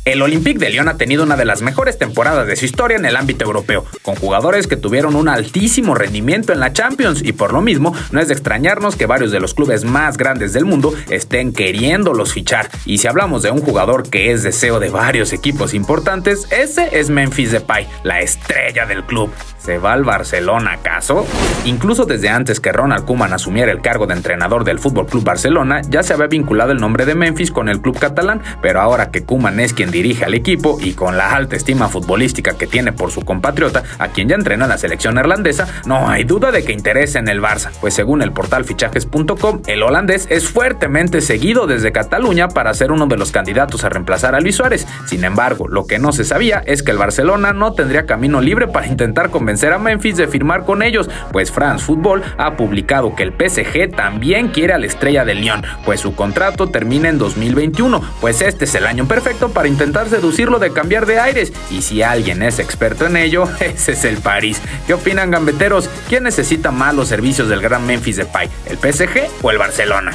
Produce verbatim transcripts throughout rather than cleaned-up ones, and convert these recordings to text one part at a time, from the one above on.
El Olympique de Lyon ha tenido una de las mejores temporadas de su historia en el ámbito europeo, con jugadores que tuvieron un altísimo rendimiento en la Champions, y por lo mismo no es de extrañarnos que varios de los clubes más grandes del mundo estén queriéndolos fichar. Y si hablamos de un jugador que es deseo de varios equipos importantes, ese es Memphis Depay, la estrella del club. ¿Se va al Barcelona acaso? Incluso desde antes que Ronald Koeman asumiera el cargo de entrenador del F C Barcelona, ya se había vinculado el nombre de Memphis con el club catalán, pero ahora que Koeman es quien dirige al equipo y con la alta estima futbolística que tiene por su compatriota, a quien ya entrena en la selección neerlandesa, no hay duda de que interesa en el Barça, pues según el portal fichajes punto com, el holandés es fuertemente seguido desde Cataluña para ser uno de los candidatos a reemplazar a Luis Suárez. Sin embargo, lo que no se sabía es que el Barcelona no tendría camino libre para intentar convencer a Memphis de firmar con ellos, pues France Football ha publicado que el P S G también quiere a la estrella de Lyon, pues su contrato termina en dos mil veintiuno, pues este es el año perfecto para intentar seducirlo de cambiar de aires, y si alguien es experto en ello, ese es el París. ¿Qué opinan, gambeteros? ¿Quién necesita más los servicios del gran Memphis Depay, el P S G o el Barcelona?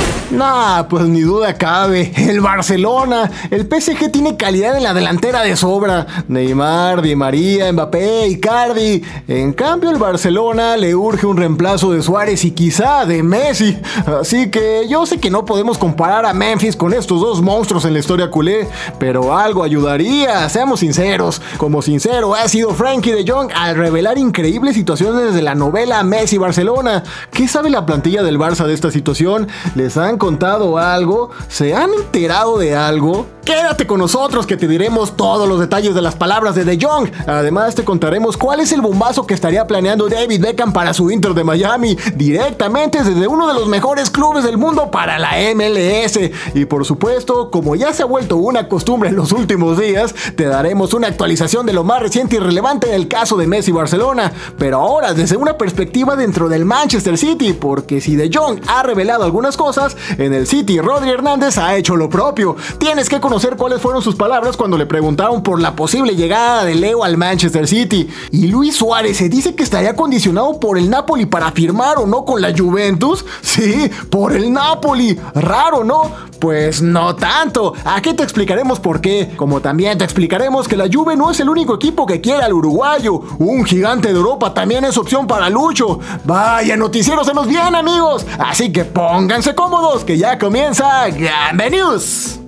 Nah, pues ni duda cabe, el Barcelona. El P S G tiene calidad en la delantera de sobra. Neymar, Di María, Mbappé, Icardi. En cambio, el Barcelona le urge un reemplazo de Suárez y quizá de Messi. Así que yo sé que no podemos comparar a Memphis con estos dos monstruos en la historia culé, pero algo ayudaría, seamos sinceros. Como sincero ha sido Frenkie de Jong al revelar increíbles situaciones de la novela Messi-Barcelona. ¿Qué sabe la plantilla del Barça de esta situación? ¿Les han contado algo? ¿Se han enterado de algo? Quédate con nosotros que te diremos todos los detalles de las palabras de De Jong. Además te contaremos cuál es el bombazo que estaría planeando David Beckham para su Inter de Miami, directamente desde uno de los mejores clubes del mundo para la M L S. Y por supuesto, como ya se ha vuelto una costumbre en los últimos días, te daremos una actualización de lo más reciente y relevante en el caso de Messi Barcelona, pero ahora desde una perspectiva dentro del Manchester City, porque si De Jong ha revelado algunas cosas, en el City Rodri Hernández ha hecho lo propio. Tienes que conocer cuáles fueron sus palabras cuando le preguntaron por la posible llegada de Leo al Manchester City. Y Luis Suárez se dice que estaría condicionado por el Napoli para firmar o no con la Juventus. Sí, por el Napoli. Raro, ¿no? Pues no tanto. Aquí te explicaremos por qué. Como también te explicaremos que la Juve no es el único equipo que quiere al uruguayo. Un gigante de Europa también es opción para Lucho. Vaya noticiero se nos viene, amigos. Así que pónganse cómodos que ya comienza Gambe News.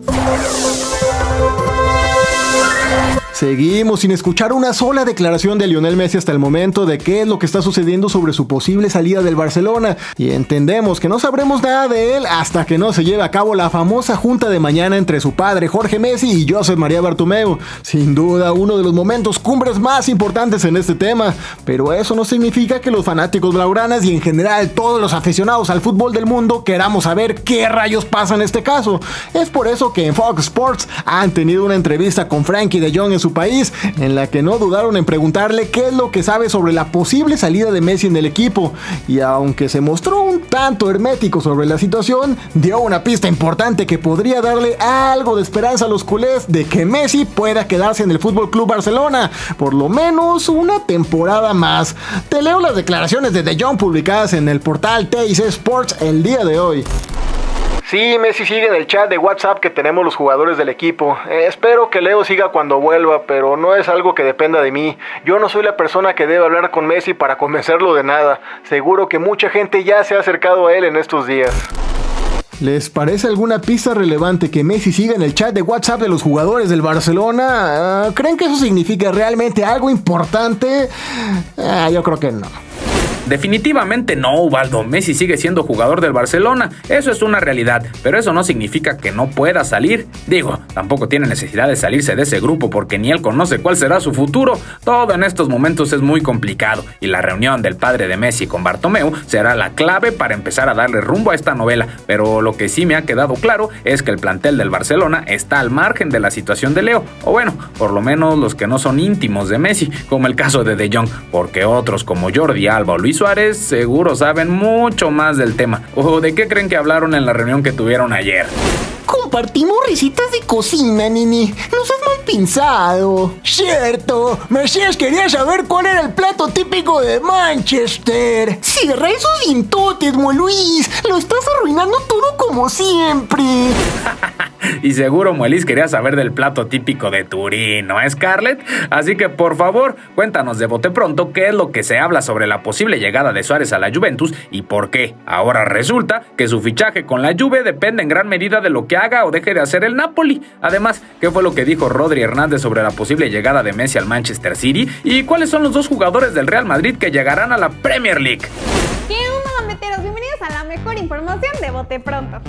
Seguimos sin escuchar una sola declaración de Lionel Messi hasta el momento de qué es lo que está sucediendo sobre su posible salida del Barcelona, y entendemos que no sabremos nada de él hasta que no se lleve a cabo la famosa junta de mañana entre su padre Jorge Messi y Josep María Bartomeu. Sin duda uno de los momentos cumbres más importantes en este tema, pero eso no significa que los fanáticos blaugranas y en general todos los aficionados al fútbol del mundo queramos saber qué rayos pasa en este caso. Es por eso que en Fox Sports han tenido una entrevista con Frenkie de Jong en su país, en la que no dudaron en preguntarle qué es lo que sabe sobre la posible salida de Messi en el equipo, y aunque se mostró un tanto hermético sobre la situación, dio una pista importante que podría darle algo de esperanza a los culés de que Messi pueda quedarse en el F C Barcelona, por lo menos una temporada más. Te leo las declaraciones de De Jong publicadas en el portal T I C Sports el día de hoy. Sí, Messi sigue en el chat de WhatsApp que tenemos los jugadores del equipo. Eh, espero que Leo siga cuando vuelva, pero no es algo que dependa de mí. Yo no soy la persona que debe hablar con Messi para convencerlo de nada. Seguro que mucha gente ya se ha acercado a él en estos días. ¿Les parece alguna pista relevante que Messi siga en el chat de WhatsApp de los jugadores del Barcelona? Uh, ¿Creen que eso significa realmente algo importante? Uh, yo creo que no. Definitivamente no, Ubaldo. Messi sigue siendo jugador del Barcelona, eso es una realidad, pero eso no significa que no pueda salir. Digo, tampoco tiene necesidad de salirse de ese grupo porque ni él conoce cuál será su futuro. Todo en estos momentos es muy complicado y la reunión del padre de Messi con Bartomeu será la clave para empezar a darle rumbo a esta novela, pero lo que sí me ha quedado claro es que el plantel del Barcelona está al margen de la situación de Leo, o bueno, por lo menos los que no son íntimos de Messi, como el caso de De Jong, porque otros como Jordi Alba o Luis Suárez seguro saben mucho más del tema. ¿O de qué creen que hablaron en la reunión que tuvieron ayer? Compartimos recetas de cocina, Nini. No seas mal pensado. Cierto, Mesías quería saber cuál era el plato típico de Manchester. Cierra esos intotes, Mo Luis. Lo estás arruinando todo como siempre. Y seguro Muelis quería saber del plato típico de Turín, ¿no, Scarlett? Así que por favor, cuéntanos de bote pronto qué es lo que se habla sobre la posible llegada de Suárez a la Juventus y por qué ahora resulta que su fichaje con la Juve depende en gran medida de lo que haga o deje de hacer el Napoli. Además, ¿qué fue lo que dijo Rodri Hernández sobre la posible llegada de Messi al Manchester City? ¿Y cuáles son los dos jugadores del Real Madrid que llegarán a la Premier League? ¿Qué onda, gambeteros? Bienvenidos a la mejor información de bote pronto.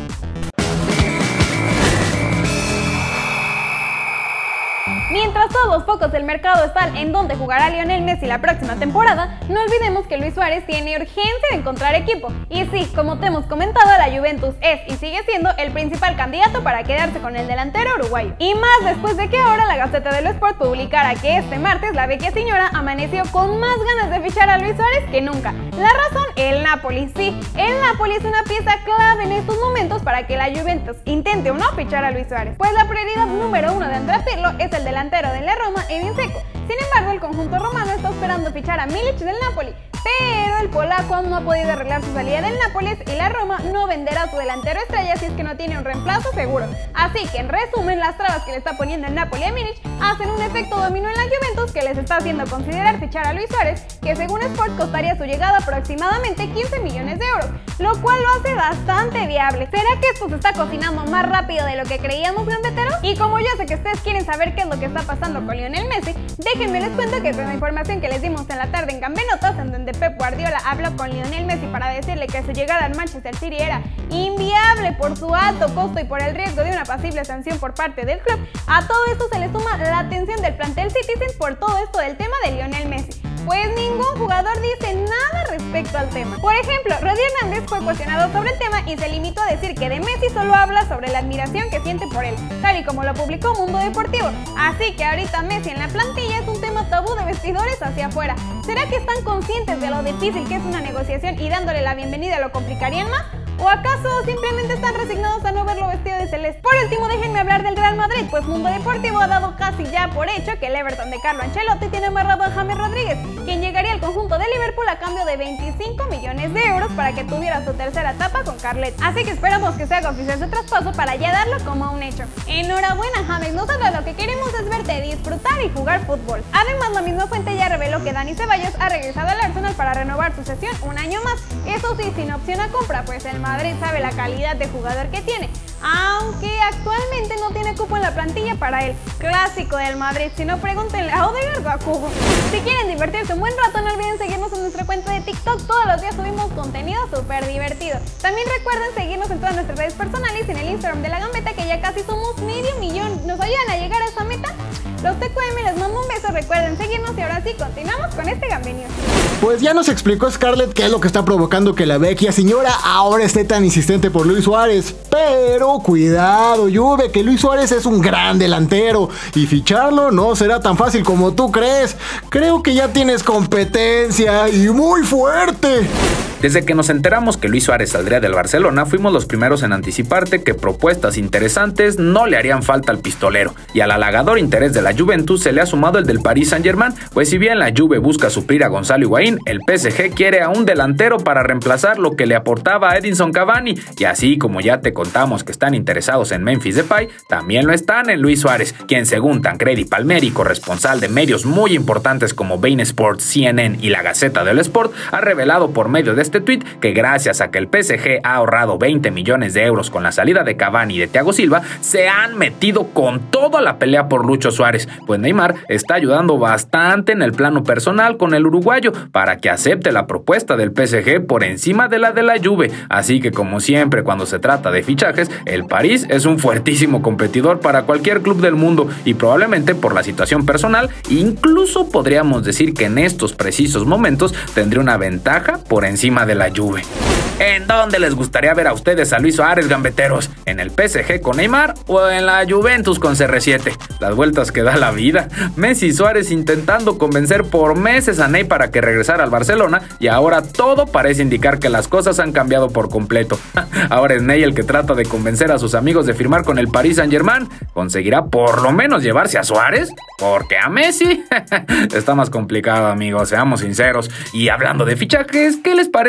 Mientras todos los focos del mercado están en dónde jugará Lionel Messi la próxima temporada, no olvidemos que Luis Suárez tiene urgencia de encontrar equipo. Y sí, como te hemos comentado, la Juventus es y sigue siendo el principal candidato para quedarse con el delantero uruguayo. Y más después de que ahora la Gaceta dello Sport publicara que este martes la vecchia señora amaneció con más ganas de fichar a Luis Suárez que nunca. La razón, el Napoli. Sí, el Napoli es una pieza clave en estos momentos para que la Juventus intente o no fichar a Luis Suárez, pues la prioridad número uno de Andrea Pirlo es el delantero de la Roma, Edin Dzeko. Sin embargo, el conjunto romano está esperando fichar a Milic del Napoli, pero el polaco aún no ha podido arreglar su salida del Nápoles y la Roma no venderá a su delantero estrella si es que no tiene un reemplazo seguro. Así que en resumen, las trabas que le está poniendo el Napoli a Milic hacen un efecto dominó en la Juventus que les está haciendo considerar fichar a Luis Suárez, que según Sport costaría su llegada aproximadamente quince millones de euros, lo cual lo hace bastante viable. ¿Será que esto se está cocinando más rápido de lo que creíamos, gambeteros? Y como yo sé que ustedes quieren saber qué es lo que está pasando con Lionel Messi, déjenme les cuento que con la información que les dimos en la tarde en Gambenotas, en donde Pep Guardiola habló con Lionel Messi para decirle que su llegada al Manchester City era inviable por su alto costo y por el riesgo de una posible sanción por parte del club, a todo esto se le suma la atención del plantel Citizen por todo esto del tema de Lionel Messi, pues ningún jugador dice nada respecto al tema. Por ejemplo, Rodri Hernández fue cuestionado sobre el tema y se limitó a decir que de Messi solo habla sobre la admiración que siente por él, tal y como lo publicó Mundo Deportivo. Así que ahorita Messi en la plantilla es un tema tabú de vestidores hacia afuera. ¿Será que están conscientes de lo difícil que es una negociación y dándole la bienvenida lo complicarían más? ¿O acaso simplemente están resignados a no verlo vestido de celeste? Por último, déjenme hablar del Real Madrid, pues Mundo Deportivo ha dado casi ya por hecho que el Everton de Carlo Ancelotti tiene amarrado a James Rodríguez, quien llegaría al conjunto de Liverpool a cambio de veinticinco millones de euros para que tuviera su tercera etapa con Carlet. Así que esperamos que se haga oficial su traspaso para ya darlo como un hecho. Enhorabuena, James, nosotros lo que queremos es verte disfrutar y jugar fútbol. Además, la misma fuente ya reveló que Dani Ceballos ha regresado al Arsenal para renovar su cesión un año más. Eso sí, sin opción a compra, pues el Madrid sabe la calidad de jugador que tiene, aunque actualmente no tiene cupo en la plantilla para el clásico del Madrid. Si no, pregúntenle a Odegaard o a Kubo. Si quieren divertirse un buen rato, no olviden seguirnos en nuestra cuenta de TikTok. Todos los días subimos contenido súper divertido. También recuerden seguirnos en todas nuestras redes personales y en el Instagram de La Gambeta, que ya casi somos medio millón. ¿Nos ayudan a llegar a esa meta? Los T Q M les mando un beso, recuerden seguirnos y ahora sí, continuamos con este Gambinio. Pues ya nos explicó Scarlett qué es lo que está provocando que la vecchia señora ahora esté tan insistente por Luis Suárez. Pero cuidado, Juve, que Luis Suárez es un gran delantero y ficharlo no será tan fácil como tú crees. Creo que ya tienes competencia y muy fuerte. Desde que nos enteramos que Luis Suárez saldría del Barcelona, fuimos los primeros en anticiparte que propuestas interesantes no le harían falta al pistolero, y al halagador interés de la Juventus se le ha sumado el del Paris Saint-Germain, pues si bien la Juve busca suplir a Gonzalo Higuaín, el P S G quiere a un delantero para reemplazar lo que le aportaba a Edinson Cavani, y así como ya te contamos que están interesados en Memphis Depay, también lo están en Luis Suárez, quien según Tancredi Palmeri, corresponsal de medios muy importantes como Bein Sports, C N N y la Gaceta dello Sport, ha revelado por medio de este tweet que gracias a que el P S G ha ahorrado veinte millones de euros con la salida de Cavani y de Thiago Silva, se han metido con toda la pelea por Lucho Suárez, pues Neymar está ayudando bastante en el plano personal con el uruguayo para que acepte la propuesta del P S G por encima de la de la Juve, así que como siempre cuando se trata de fichajes, el París es un fuertísimo competidor para cualquier club del mundo y probablemente por la situación personal, incluso podríamos decir que en estos precisos momentos tendría una ventaja por encima de la Juve. ¿En dónde les gustaría ver a ustedes a Luis Suárez, gambeteros? ¿En el P S G con Neymar o en la Juventus con C R siete? Las vueltas que da la vida. Messi y Suárez intentando convencer por meses a Ney para que regresara al Barcelona y ahora todo parece indicar que las cosas han cambiado por completo. Ahora es Ney el que trata de convencer a sus amigos de firmar con el Paris Saint-Germain. ¿Conseguirá por lo menos llevarse a Suárez? Porque a Messi está más complicado, amigos, seamos sinceros. Y hablando de fichajes, ¿qué les parece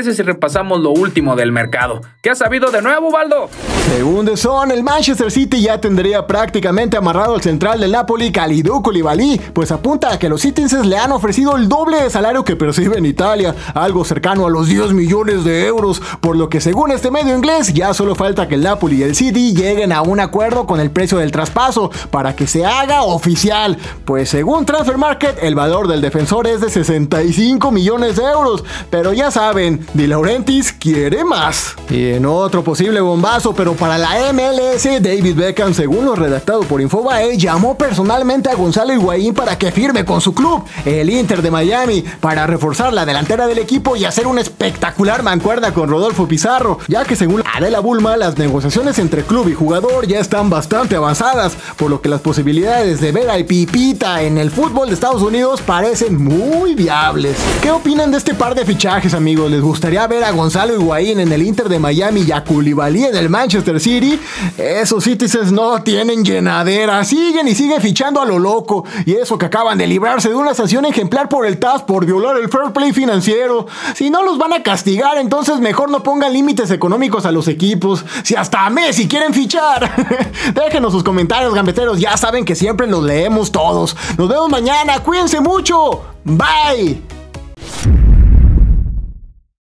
parece si repasamos lo último del mercado? ¿Qué has sabido de nuevo, Baldo? Según The Sun, el Manchester City ya tendría prácticamente amarrado al central del Napoli, Kalidou Koulibaly, pues apunta a que los Citizens le han ofrecido el doble de salario que percibe en Italia, algo cercano a los diez millones de euros, por lo que según este medio inglés ya solo falta que el Napoli y el City lleguen a un acuerdo con el precio del traspaso para que se haga oficial, pues según Transfer Market el valor del defensor es de sesenta y cinco millones de euros, pero ya saben, Di Laurentiis quiere más. Y en otro posible bombazo, pero para la M L S, David Beckham, según lo redactado por Infobae, llamó personalmente a Gonzalo Higuaín para que firme con su club, el Inter de Miami, para reforzar la delantera del equipo y hacer una espectacular mancuerna con Rodolfo Pizarro, ya que según Adela Bulma, las negociaciones entre club y jugador ya están bastante avanzadas, por lo que las posibilidades de ver al Pipita en el fútbol de Estados Unidos parecen muy viables. ¿Qué opinan de este par de fichajes, amigos? ¿Les gustaría ver a Gonzalo Higuaín en el Inter de Miami y a Koulibaly en el Manchester City? Esos Citizens no tienen llenadera, siguen y siguen fichando a lo loco, y eso que acaban de librarse de una sanción ejemplar por el T A S por violar el fair play financiero. Si no los van a castigar, entonces mejor no pongan límites económicos a los equipos, si hasta a Messi quieren fichar. Déjenos sus comentarios, gambeteros, ya saben que siempre los leemos todos. Nos vemos mañana, cuídense mucho, bye.